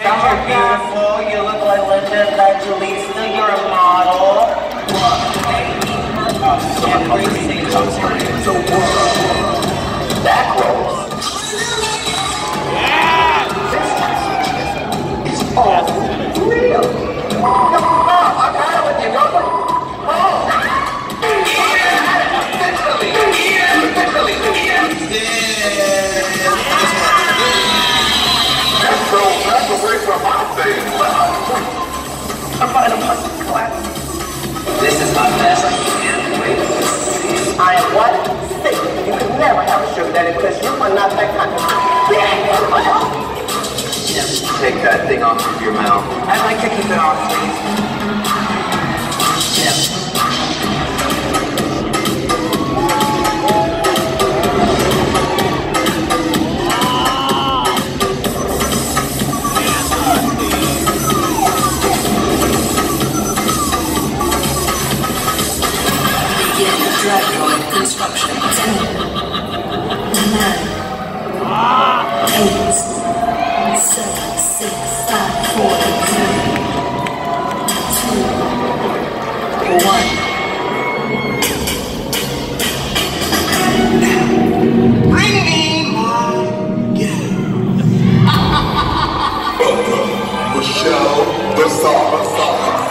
You're beautiful, you look like Linda Evangelista, you're a model. Everything comes here in the world. That rose. Yeah! This is all real. I'm out with you, don't That's away from my face. I'm finding a puzzle class. This is my best. I am what? Sick. You could never have a sugar daddy because you are not that kind of Take that thing off of your mouth. I'd like to keep it off, please. Construction 10, 9, 8, 7, 6, 5, 4, 3, 2, 1. Bring me my girl. Michelle, the song.